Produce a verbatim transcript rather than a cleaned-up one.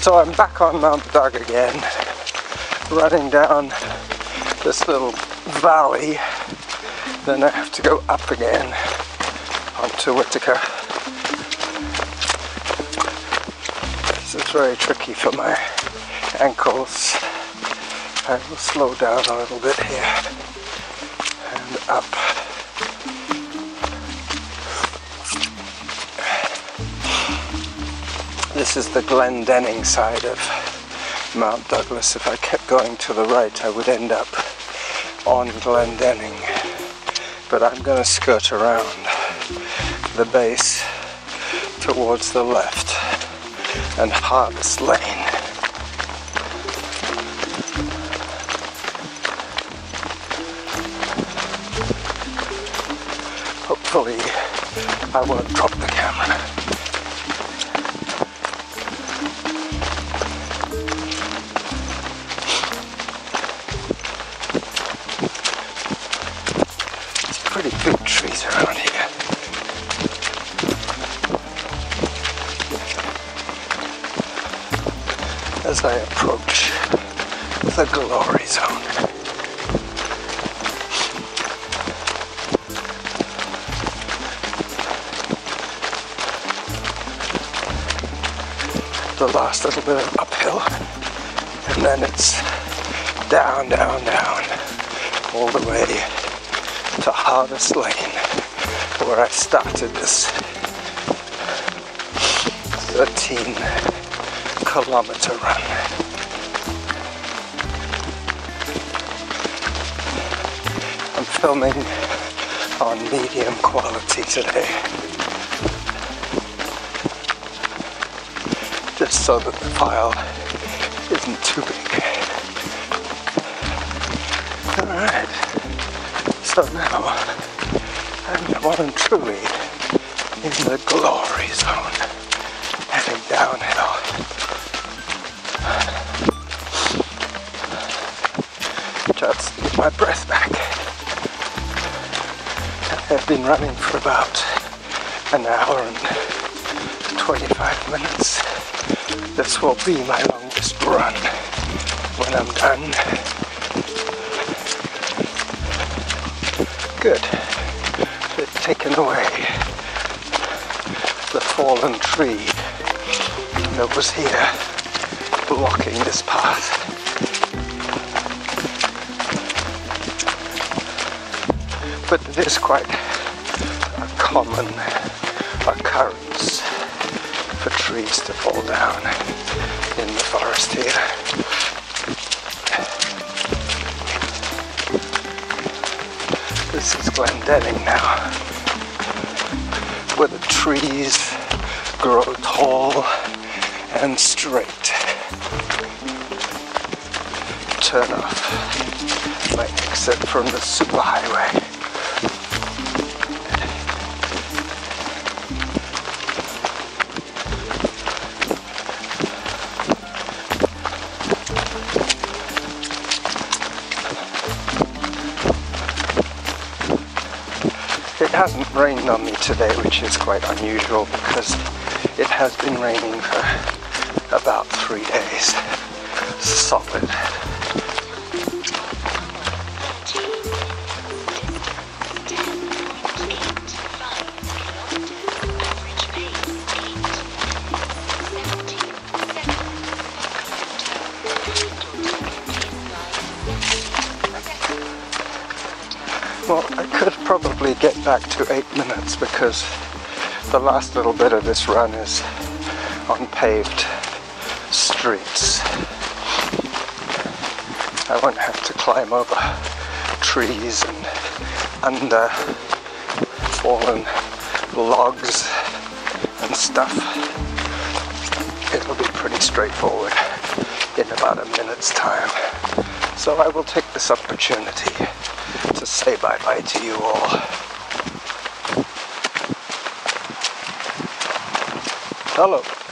So I'm back on Mount Doug again, running down this little valley. Then I have to go up again onto Whitaker. This is very tricky for my ankles. I will slow down a little bit here and up. This is the Glendenning side of Mount Douglas. If I kept going to the right, I would end up on Glendenning. But I'm going to skirt around the base towards the left and Harvest Lane. Hopefully I won't drop the camera. It's pretty big trees around here. As I approach the Glory Zone. The last little bit of uphill, and then it's down, down, down, all the way to Harvest Lane, where I started this thirteen kilometer run. I'm filming on medium quality today, just so that the file isn't too big. Alright, so now I'm well and truly in the Glory Zone, heading downhill. Just to get my breath back. I've been running for about an hour and twenty-five minutes. This will be my longest run when I'm done. Good. They've taken away the fallen tree that was here, blocking this path. But it is quite a common occurrence for trees to fall down in the forest here. This is Glendenning now, where the trees grow tall and straight. Turn off my exit from the superhighway. It hasn't rained on me today, which is quite unusual because it has been raining for about three days. Solid. Well, I could probably get back to eight minutes because the last little bit of this run is on paved streets. I won't have to climb over trees and under fallen logs and stuff. It'll be pretty straightforward in about a minute's time. So I will take this opportunity to say bye-bye to you all. Hello.